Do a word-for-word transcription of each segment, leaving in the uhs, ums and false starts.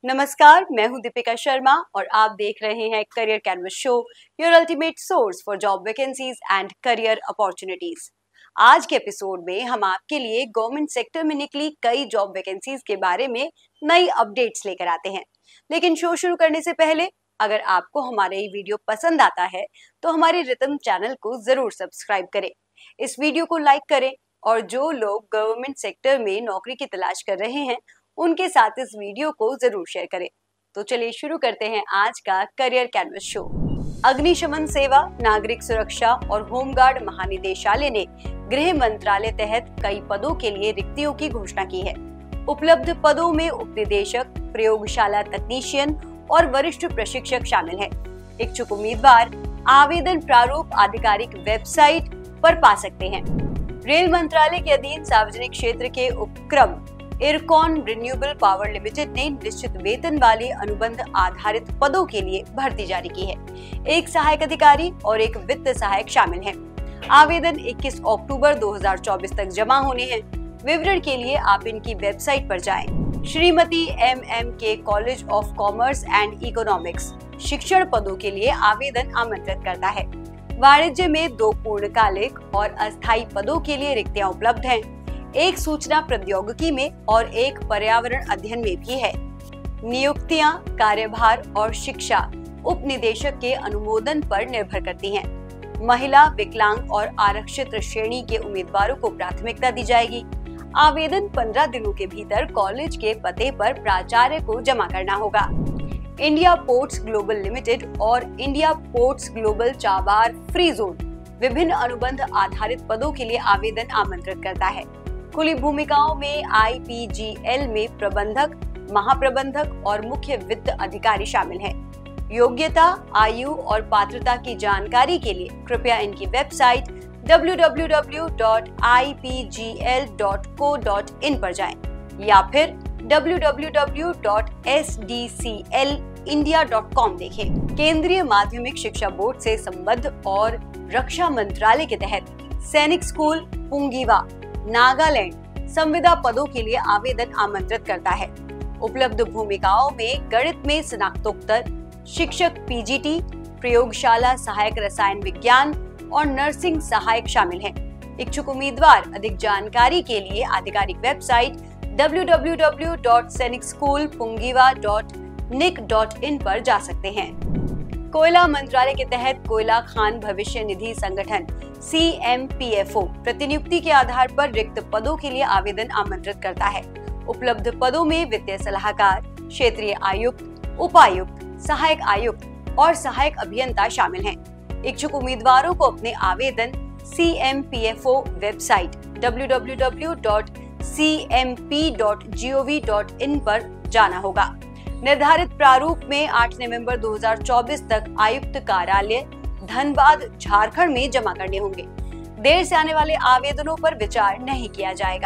नमस्कार, मैं हूं दीपिका शर्मा और आप देख रहे हैं career canvas show, your ultimate source for job vacancies and career opportunities. आज के एपिसोड में हम आपके लिए गवर्नमेंट सेक्टर में निकली कई जॉब वैकेंसीज के बारे में नई अपडेट्स लेकर आते हैं। लेकिन शो शुरू करने से पहले अगर आपको हमारा ये वीडियो पसंद आता है तो हमारे रितम चैनल को जरूर सब्सक्राइब करें, इस वीडियो को लाइक करें और जो लोग गवर्नमेंट सेक्टर में नौकरी की तलाश कर रहे हैं उनके साथ इस वीडियो को जरूर शेयर करें। तो चलिए शुरू करते हैं आज का करियर कैनवस शो। अग्निशमन सेवा, नागरिक सुरक्षा और होमगार्ड महानिदेशालय ने गृह मंत्रालय तहत कई पदों के लिए रिक्तियों की घोषणा की है। उपलब्ध पदों में उपनिदेशक, प्रयोगशाला तकनीशियन और वरिष्ठ प्रशिक्षक शामिल हैं। इच्छुक उम्मीदवार आवेदन प्रारूप आधिकारिक वेबसाइट पर पा सकते हैं। रेल मंत्रालय के अधीन सार्वजनिक क्षेत्र के उपक्रम इरकॉन रिन्यूएबल पावर लिमिटेड ने निश्चित वेतन वाले अनुबंध आधारित पदों के लिए भर्ती जारी की है। एक सहायक अधिकारी और एक वित्त सहायक शामिल हैं। आवेदन इक्कीस अक्टूबर दो हज़ार चौबीस तक जमा होने हैं। विवरण के लिए आप इनकी वेबसाइट पर जाएं। Shrimati M M K college of commerce and economics शिक्षण पदों के लिए आवेदन आमंत्रित करता है। वाणिज्य में दो पूर्णकालिक और अस्थायी पदों के लिए रिक्तियां उपलब्ध हैं। एक सूचना प्रौद्योगिकी में और एक पर्यावरण अध्ययन में भी है। नियुक्तियां कार्यभार और शिक्षा उपनिदेशक के अनुमोदन पर निर्भर करती हैं। महिला, विकलांग और आरक्षित श्रेणी के उम्मीदवारों को प्राथमिकता दी जाएगी। आवेदन पंद्रह दिनों के भीतर कॉलेज के पते पर प्राचार्य को जमा करना होगा। इंडिया पोर्ट्स ग्लोबल लिमिटेड और India ports global Chabahar free zone विभिन्न अनुबंध आधारित पदों के लिए आवेदन आमंत्रित करता है। खुली भूमिकाओं में आई पी जी एल में प्रबंधक, महाप्रबंधक और मुख्य वित्त अधिकारी शामिल हैं। योग्यता, आयु और पात्रता की जानकारी के लिए कृपया इनकी website W W W dot I P G L dot co dot in पर जाएं या फिर W W W dot S D C L India dot com देखें। केंद्रीय माध्यमिक शिक्षा बोर्ड से संबद्ध और रक्षा मंत्रालय के तहत सैनिक स्कूल पुंगीवा, नागालैंड संविदा पदों के लिए आवेदन आमंत्रित करता है। उपलब्ध भूमिकाओं में गणित में स्नातकोत्तर, शिक्षक पी जी टी, प्रयोगशाला सहायक रसायन विज्ञान और नर्सिंग सहायक शामिल हैं। इच्छुक उम्मीदवार अधिक जानकारी के लिए आधिकारिक website W W W dot Sainik school Punglwa dot nic dot in पर जा सकते हैं। कोयला मंत्रालय के तहत कोयला खान भविष्य निधि संगठन C M P F O प्रतिनियुक्ति के आधार पर रिक्त पदों के लिए आवेदन आमंत्रित करता है। उपलब्ध पदों में वित्तीय सलाहकार, क्षेत्रीय आयुक्त, उपायुक्त, सहायक आयुक्त और सहायक अभियंता शामिल हैं। इच्छुक उम्मीदवारों को अपने आवेदन C M P F O website W W W dot C M P dot G O V dot in पर जाना होगा। निर्धारित प्रारूप में आठ नवंबर दो हज़ार चौबीस तक आयुक्त कार्यालय धनबाद, झारखंड में जमा करने होंगे। देर से आने वाले आवेदनों पर विचार नहीं किया जाएगा।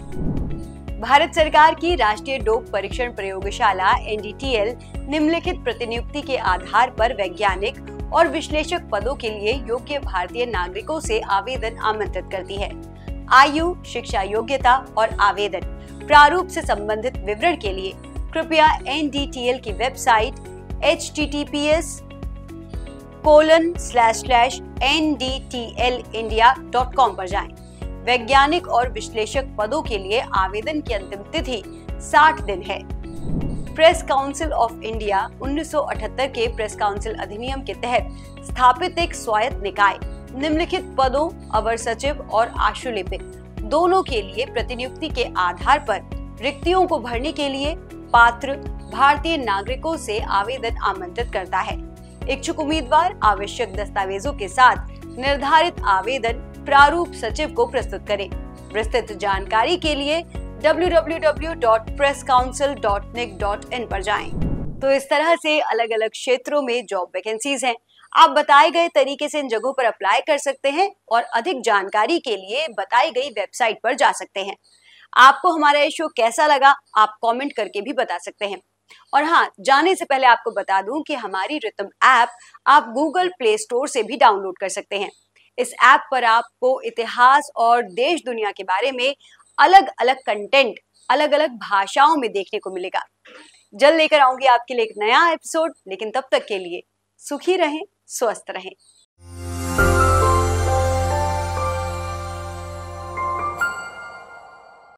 भारत सरकार की राष्ट्रीय डोप परीक्षण प्रयोगशाला एन डी टी एल निम्नलिखित प्रतिनियुक्ति के आधार पर वैज्ञानिक और विश्लेषक पदों के लिए योग्य भारतीय नागरिकों से आवेदन आमंत्रित करती है। आयु, शिक्षा योग्यता और आवेदन प्रारूप से संबंधित विवरण के लिए कृपया एन डी टी एल की website H T T P S colon slash slash N D T L India dot com पर जाएं। वैज्ञानिक और विश्लेषक पदों के लिए आवेदन की अंतिम तिथि साठ दिन है। प्रेस काउंसिल ऑफ इंडिया उन्नीस सौ अठहत्तर के प्रेस काउंसिल अधिनियम के तहत स्थापित एक स्वायत्त निकाय निम्नलिखित पदों अवर सचिव और आशुलिपिक दोनों के लिए प्रतिनियुक्ति के आधार पर रिक्तियों को भरने के लिए पात्र भारतीय नागरिकों से आवेदन आमंत्रित करता है। इच्छुक उम्मीदवार आवश्यक दस्तावेजों के साथ निर्धारित आवेदन प्रारूप सचिव को प्रस्तुत करें। विस्तृत जानकारी के लिए W W W dot press council dot nic dot in पर जाएं। तो इस तरह से अलग अलग क्षेत्रों में जॉब वैकेंसीज हैं। आप बताए गए तरीके से इन जगहों पर अप्लाई कर सकते हैं और अधिक जानकारी के लिए बताई गई वेबसाइट पर जा सकते हैं। आपको हमारा ये शो कैसा लगा आप कमेंट करके भी बता सकते हैं। और हाँ, जाने से पहले आपको बता दूं कि हमारी रितम ऐप आप गूगल प्ले स्टोर से भी डाउनलोड कर सकते हैं। इस ऐप पर आपको इतिहास और देश दुनिया के बारे में अलग अलग कंटेंट अलग अलग भाषाओं में देखने को मिलेगा। जल्द लेकर आऊंगी आपके लिए एक नया एपिसोड, लेकिन तब तक के लिए सुखी रहें, स्वस्थ रहें।